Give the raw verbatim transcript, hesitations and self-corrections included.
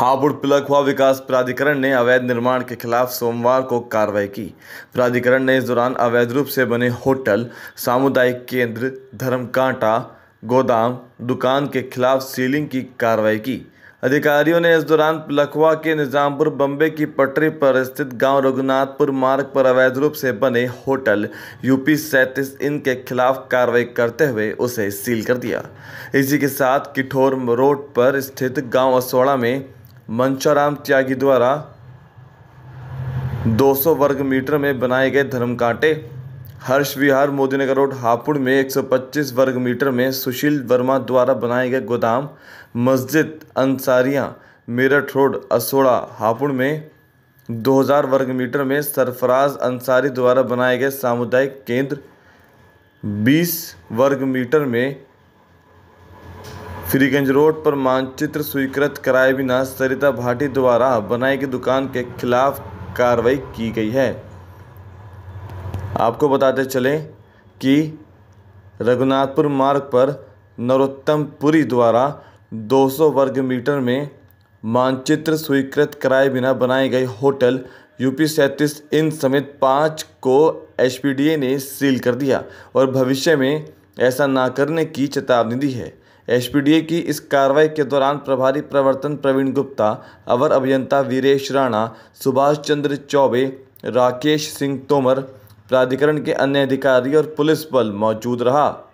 हापुड़ पिलखुआ विकास प्राधिकरण ने अवैध निर्माण के खिलाफ सोमवार को कार्रवाई की। प्राधिकरण ने इस दौरान अवैध रूप से बने होटल, सामुदायिक केंद्र, धर्मकांटा, गोदाम, दुकान के खिलाफ सीलिंग की कार्रवाई की। अधिकारियों ने इस दौरान पिलखुआ के निजामपुर बम्बे की पटरी पर स्थित गांव रघुनाथपुर मार्ग पर अवैध रूप से बने होटल यूपी सैंतीस इन के खिलाफ कार्रवाई करते हुए उसे सील कर दिया। इसी के साथ किठौर रोड पर स्थित गांव असोड़ा में मंचाराम त्यागी द्वारा दो सौ वर्ग मीटर में बनाए गए धर्मकांटे, हर्ष विहार मोदीनगर रोड हापुड़ में एक सौ पच्चीस वर्ग मीटर में सुशील वर्मा द्वारा बनाए गए गोदाम, मस्जिद अंसारियां मेरठ रोड असोड़ा हापुड़ में दो हज़ार वर्ग मीटर में सरफराज अंसारी द्वारा बनाए गए सामुदायिक केंद्र, बीस वर्ग मीटर में फ्रीगंज रोड पर मानचित्र स्वीकृत कराए बिना सरिता भाटी द्वारा बनाई गई दुकान के खिलाफ कार्रवाई की गई है। आपको बताते चलें कि रघुनाथपुर मार्ग पर नरोत्तम पुरी द्वारा दो सौ वर्ग मीटर में मानचित्र स्वीकृत कराए बिना बनाए गए होटल यूपी सैंतीस इन समेत पाँच को एसपीडीए ने सील कर दिया और भविष्य में ऐसा ना करने की चेतावनी दी है। एसपीडीए की इस कार्रवाई के दौरान प्रभारी प्रवर्तन प्रवीण गुप्ता, अवर अभियंता वीरेश राणा, सुभाष चंद्र चौबे, राकेश सिंह तोमर, प्राधिकरण के अन्य अधिकारी और पुलिस बल मौजूद रहा।